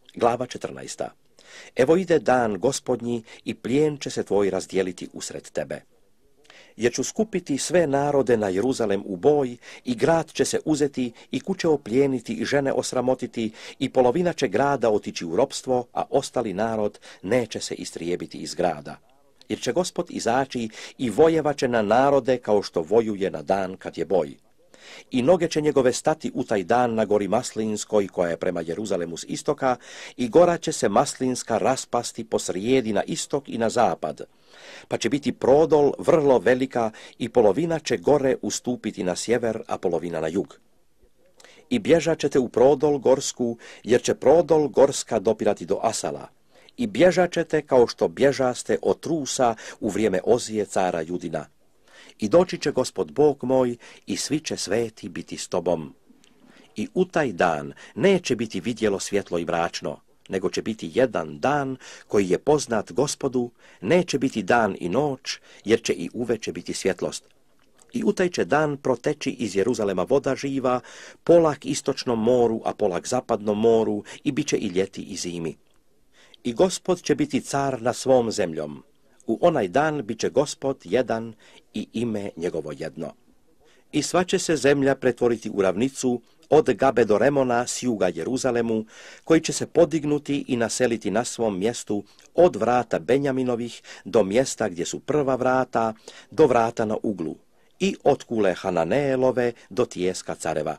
Glava 14. Evo ide dan Gospodnji i plijen će se tvoj razdijeliti usred tebe. Jer ću skupiti sve narode na Jeruzalem u boj i grad će se uzeti i kuće oplijeniti i žene osramotiti i polovina će grada otići u ropstvo, a ostali narod neće se istrijebiti iz grada. Jer će Gospod izaći i vojevaće na narode kao što vojuje na dan kad je boj. I noge će njegove stati u taj dan na gori Maslinskoj koja je prema Jeruzalemu s istoka i gora će se Maslinska raspasti posrijedi na istok i na zapad. Pa će biti prodol vrlo velika i polovina će gore ustupiti na sjever, a polovina na jug. I bježat ćete u prodol gorsku, jer će prodol gorska dopirati do Asala. I bježat ćete kao što bježaste od Trusa u vrijeme Ozije cara Judina. I doći će Gospod Bog moj i svi će sveti biti s tobom. I u taj dan neće biti vidjelo svjetlo i mračno, nego će biti jedan dan koji je poznat Gospodu, neće biti dan i noć, jer će i uveče biti svjetlost. I u taj će dan proteći iz Jeruzalema voda živa, polak istočnom moru, a polak zapadnom moru, i bit će i ljeti i zimi. I Gospod će biti car na svom zemljom. U onaj dan bit će Gospod jedan i ime njegovo jedno. I sva će se zemlja pretvoriti u ravnicu, od Gabe do Remona s juga Jeruzalemu, koji će se podignuti i naseliti na svom mjestu od vrata Benjaminovih do mjesta gdje su prva vrata, do vrata na uglu, i od kule Hananeelove do tijeska careva.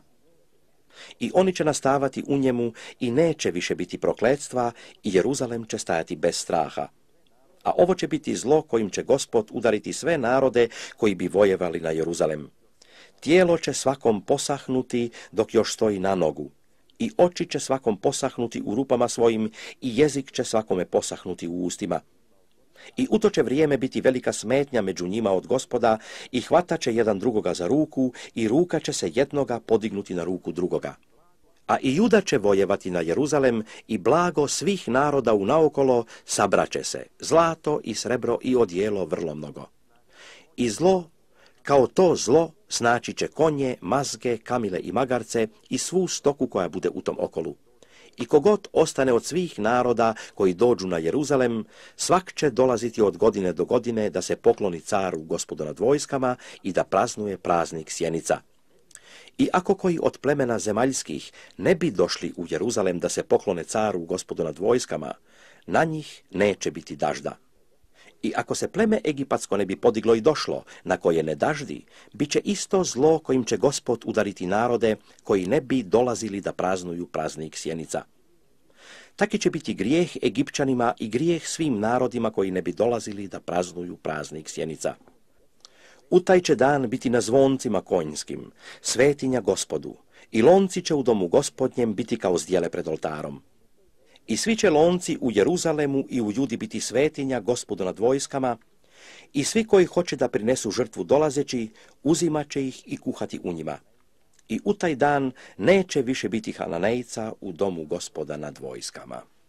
I oni će nastavati u njemu i neće više biti prokletstva i Jeruzalem će stajati bez straha. A ovo će biti zlo kojim će Gospod udariti sve narode koji bi vojevali na Jeruzalem. Tijelo će svakom posahnuti dok još stoji na nogu, i oči će svakom posahnuti u rupama svojim, i jezik će svakome posahnuti u ustima. I u to će vrijeme biti velika smetnja među njima od Gospoda, i hvatat će jedan drugoga za ruku, i ruka će se jednoga podignuti na ruku drugoga. A i Juda će vojevati na Jeruzalem, i blago svih naroda unaokolo sabraće se, zlato i srebro i odijelo vrlo mnogo. I zlo, kao to zlo, snaći će konje, mazge, kamile i magarce i svu stoku koja bude u tom okolu. I kogod ostane od svih naroda koji dođu na Jeruzalem, svak će dolaziti od godine do godine da se pokloni caru Gospodu nad vojskama i da praznuje praznik sjenica. I ako koji od plemena zemaljskih ne bi došli u Jeruzalem da se poklone caru Gospodu nad vojskama, na njih neće biti dažda. I ako se pleme egipatsko ne bi podiglo i došlo, na koje ne daždi, bit će isto zlo kojim će Gospod udariti narode koji ne bi dolazili da praznuju praznik sjenica. Taki će biti grijeh Egipćanima i grijeh svim narodima koji ne bi dolazili da praznuju praznik sjenica. U taj će dan biti na zvoncima konjskim, svetinja Gospodu, i lonci će u domu Gospodnjem biti kao zdjele pred oltarom. I svi će lonci u Jeruzalemu i u Judi biti svetinja Gospodu nad vojskama, i svi koji hoće da prinesu žrtvu dolazeći, uzimat će ih i kuhati u njima. I u taj dan neće više biti Hananejca u domu Gospoda nad vojskama.